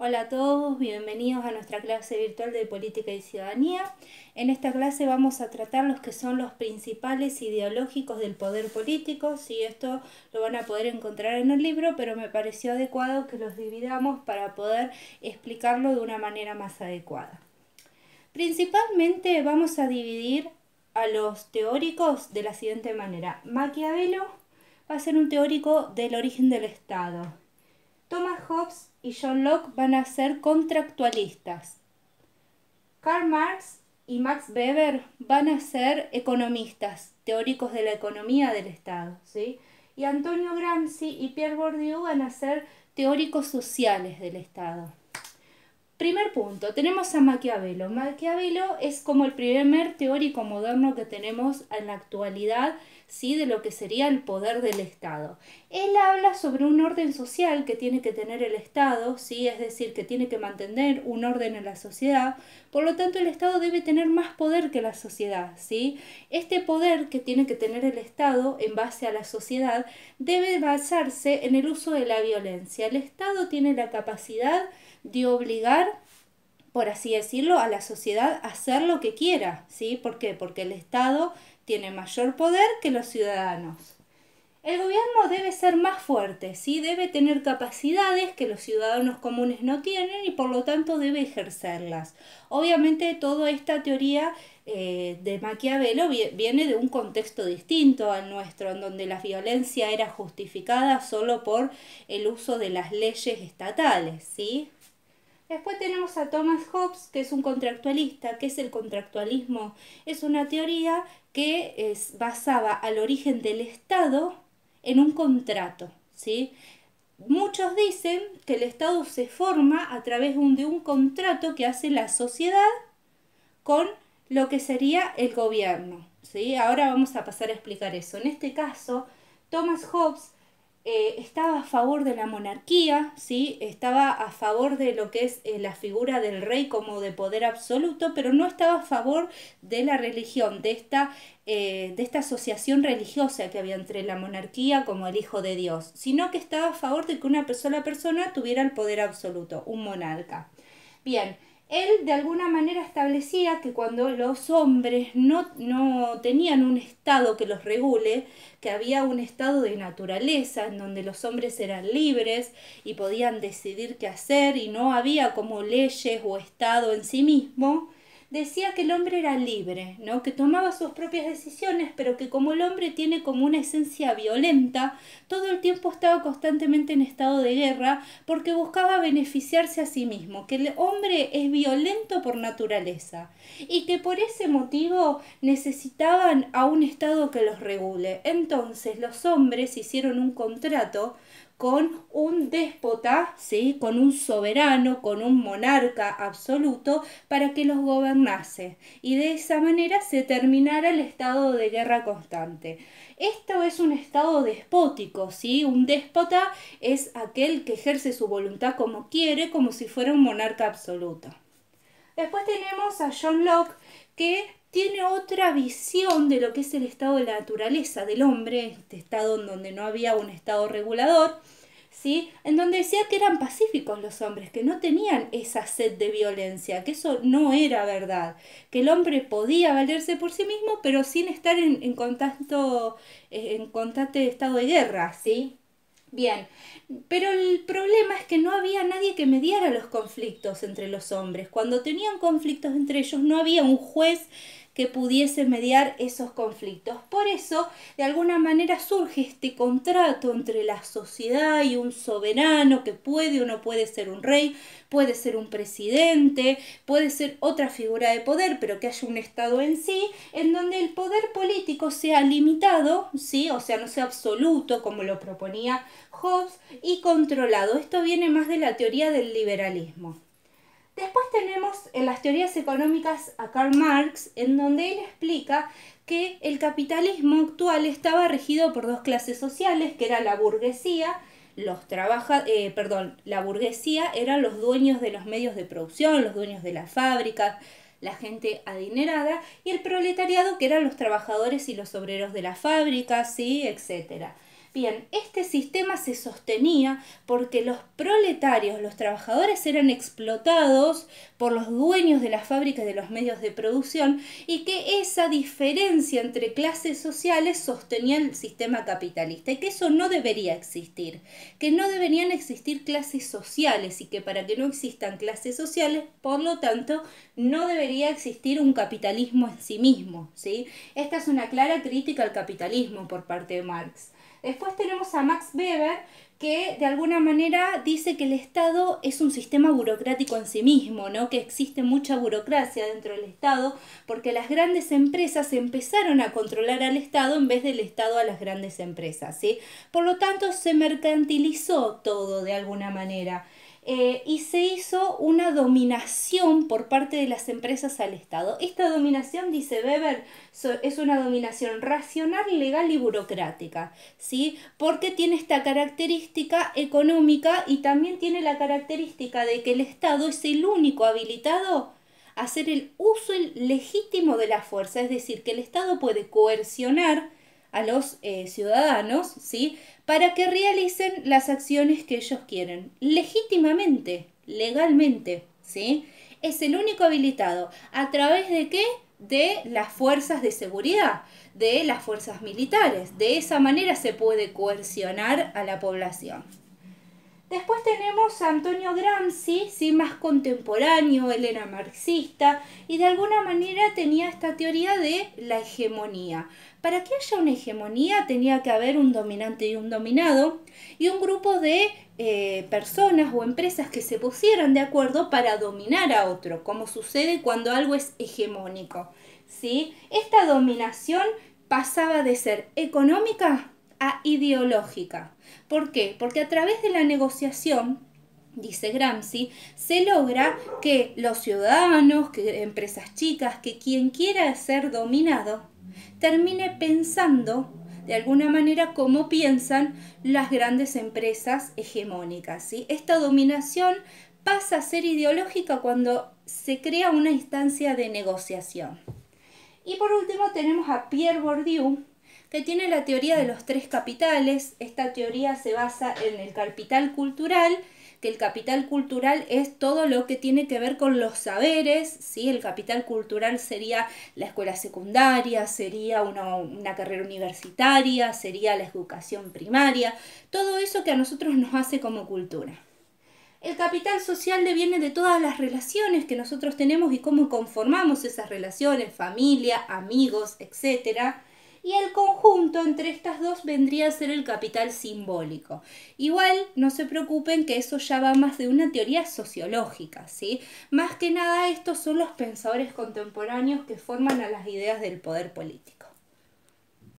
Hola a todos, bienvenidos a nuestra clase virtual de Política y Ciudadanía. En esta clase vamos a tratar los que son los principales ideológicos del poder político. Sí, esto lo van a poder encontrar en el libro, pero me pareció adecuado que los dividamos para poder explicarlo de una manera más adecuada. Principalmente vamos a dividir a los teóricos de la siguiente manera. Maquiavelo va a ser un teórico del origen del Estado. Thomas Hobbes y John Locke van a ser contractualistas. Karl Marx y Max Weber van a ser economistas, teóricos de la economía del Estado, ¿sí? Y Antonio Gramsci y Pierre Bourdieu van a ser teóricos sociales del Estado. Primer punto, tenemos a Maquiavelo. Maquiavelo es como el primer teórico moderno que tenemos en la actualidad, ¿sí? De lo que sería el poder del Estado. Él habla sobre un orden social que tiene que tener el Estado, ¿sí? Es decir, que tiene que mantener un orden en la sociedad, por lo tanto el Estado debe tener más poder que la sociedad, ¿sí? Este poder que tiene que tener el Estado en base a la sociedad debe basarse en el uso de la violencia. El Estado tiene la capacidad de obligar, por así decirlo, a la sociedad a hacer lo que quiera, ¿sí? ¿Por qué? Porque el Estado tiene mayor poder que los ciudadanos. El gobierno debe ser más fuerte, ¿sí? Debe tener capacidades que los ciudadanos comunes no tienen y por lo tanto debe ejercerlas. Obviamente toda esta teoría de Maquiavelo viene de un contexto distinto al nuestro, en donde la violencia era justificada solo por el uso de las leyes estatales, ¿sí? Después tenemos a Thomas Hobbes, que es un contractualista. ¿Qué es el contractualismo? Es una teoría que basaba al origen del Estado en un contrato, ¿sí? Muchos dicen que el Estado se forma a través de un contrato que hace la sociedad con lo que sería el gobierno, ¿sí? Ahora vamos a pasar a explicar eso. En este caso, Thomas Hobbes estaba a favor de la monarquía, ¿sí? Estaba a favor de lo que es la figura del rey como de poder absoluto, pero no estaba a favor de la religión, de esta asociación religiosa que había entre la monarquía como el hijo de Dios, sino que estaba a favor de que una sola persona tuviera el poder absoluto, un monarca. Bien, él de alguna manera establecía que cuando los hombres no tenían un estado que los regule, que había un estado de naturaleza en donde los hombres eran libres y podían decidir qué hacer y no había como leyes o estado en sí mismo, decía que el hombre era libre, ¿no? Que tomaba sus propias decisiones, pero que como el hombre tiene como una esencia violenta, todo el tiempo estaba constantemente en estado de guerra porque buscaba beneficiarse a sí mismo, que el hombre es violento por naturaleza y que por ese motivo necesitaban a un estado que los regule. Entonces los hombres hicieron un contrato con un déspota, ¿sí? Con un soberano, con un monarca absoluto para que los gobernase y de esa manera se terminara el estado de guerra constante. Esto es un estado despótico, ¿sí? Un déspota es aquel que ejerce su voluntad como quiere, como si fuera un monarca absoluto. Después tenemos a John Locke, que tiene otra visión de lo que es el estado de la naturaleza del hombre, este estado en donde no había un estado regulador, ¿sí? En donde decía que eran pacíficos los hombres, que no tenían esa sed de violencia, que eso no era verdad, que el hombre podía valerse por sí mismo, pero sin estar en constante estado de guerra, ¿sí? Bien, pero el problema es que no había nadie que mediara los conflictos entre los hombres. Cuando tenían conflictos entre ellos no había un juez que pudiese mediar esos conflictos. Por eso, de alguna manera surge este contrato entre la sociedad y un soberano que puede o no puede ser un rey, puede ser un presidente, puede ser otra figura de poder, pero que haya un estado en sí, en donde el poder político sea limitado, ¿sí? O sea, no sea absoluto como lo proponía Hobbes, y controlado. Esto viene más de la teoría del liberalismo. Después tenemos en las teorías económicas a Karl Marx, en donde él explica que el capitalismo actual estaba regido por dos clases sociales, que era la burguesía. La burguesía eran los dueños de los medios de producción, los dueños de las fábricas, la gente adinerada, y el proletariado, que eran los trabajadores y los obreros de las fábricas, ¿sí? Etcétera. Bien, este sistema se sostenía porque los proletarios, los trabajadores, eran explotados por los dueños de las fábricas y de los medios de producción, y que esa diferencia entre clases sociales sostenía el sistema capitalista, y que eso no debería existir, que no deberían existir clases sociales, y que para que no existan clases sociales, por lo tanto, no debería existir un capitalismo en sí mismo, ¿sí? Esta es una clara crítica al capitalismo por parte de Marx. Después tenemos a Max Weber, que de alguna manera dice que el Estado es un sistema burocrático en sí mismo, ¿no? Que existe mucha burocracia dentro del Estado, porque las grandes empresas empezaron a controlar al Estado en vez del Estado a las grandes empresas, ¿sí? Por lo tanto, se mercantilizó todo de alguna manera. Y se hizo una dominación por parte de las empresas al Estado. Esta dominación, dice Weber, es una dominación racional, legal y burocrática, ¿sí? Porque tiene esta característica económica y también tiene la característica de que el Estado es el único habilitado a hacer el uso legítimo de la fuerza, es decir, que el Estado puede coercionar a los ciudadanos, ¿sí? Para que realicen las acciones que ellos quieren, legítimamente, legalmente, ¿sí? Es el único habilitado. ¿A través de qué? De las fuerzas de seguridad, de las fuerzas militares. De esa manera se puede coercionar a la población. Después tenemos a Antonio Gramsci, ¿sí? Más contemporáneo, él era marxista y de alguna manera tenía esta teoría de la hegemonía. Para que haya una hegemonía tenía que haber un dominante y un dominado, y un grupo de personas o empresas que se pusieran de acuerdo para dominar a otro, como sucede cuando algo es hegemónico, ¿sí? Esta dominación pasaba de ser económica a ideológica. ¿Por qué? Porque a través de la negociación, dice Gramsci, se logra que los ciudadanos, que empresas chicas, que quien quiera ser dominado, termine pensando de alguna manera como piensan las grandes empresas hegemónicas, ¿sí? Esta dominación pasa a ser ideológica cuando se crea una instancia de negociación. Y por último tenemos a Pierre Bourdieu, que tiene la teoría de los tres capitales. Esta teoría se basa en el capital cultural, que el capital cultural es todo lo que tiene que ver con los saberes, ¿sí? El capital cultural sería la escuela secundaria, sería una carrera universitaria, sería la educación primaria, todo eso que a nosotros nos hace como cultura. El capital social deviene de todas las relaciones que nosotros tenemos y cómo conformamos esas relaciones, familia, amigos, etc. Y el conjunto entre estas dos vendría a ser el capital simbólico. Igual no se preocupen que eso ya va más de una teoría sociológica, ¿sí? Más que nada estos son los pensadores contemporáneos que forman a las ideas del poder político.